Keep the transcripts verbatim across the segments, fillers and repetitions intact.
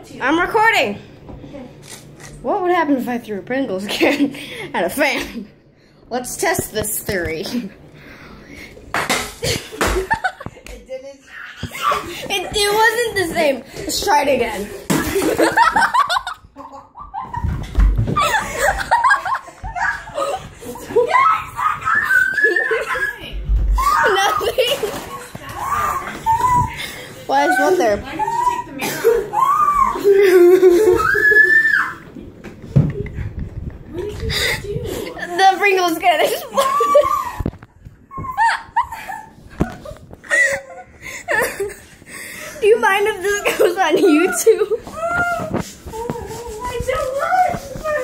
to you. I'm recording. Okay. What would happen if I threw Pringles again at a fan? Let's test this theory. It didn't. It, it wasn't the same. Let's try it again. Nothing. Why is one there? Why don't you take the mirror off? What did you do? The Pringles get exploded. Do you mind if this goes on YouTube? I don't want.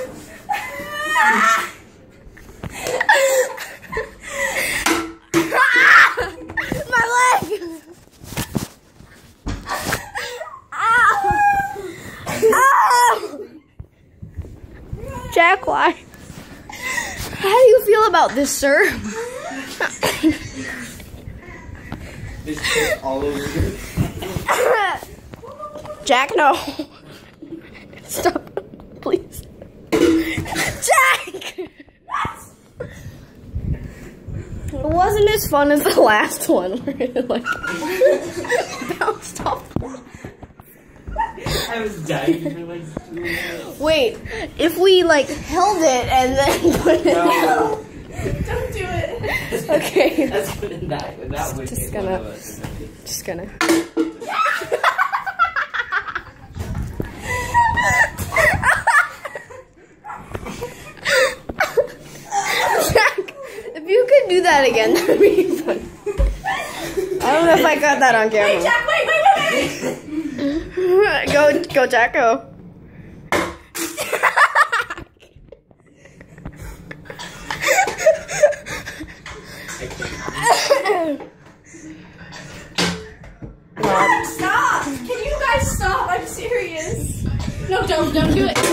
My leg! Ow! Ow! Jack, why? How do you feel about this, sir? There's shit all over here. Jack, no. Stop, please. Jack! It wasn't as fun as the last one where it like bounced off. I was dying for like two minutes. Wait, if we like held it and then put it No. out. Don't do it. Okay. That's gonna die. That would Just hit gonna- one of us. Just gonna. Jack, if you could do that again, that'd be fun. I don't know if I got that on camera. Wait, Jack, wait, wait, wait, wait. Go, go, Jack, go. Stop! Can you guys stop? I'm serious. No, don't, don't do it.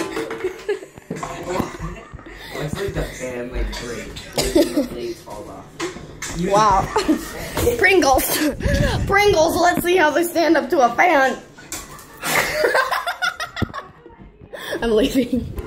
It's like the fan like breaks. The blades fall off. You Wow. Pringles. Pringles, let's see how they stand up to a fan. I'm leaving.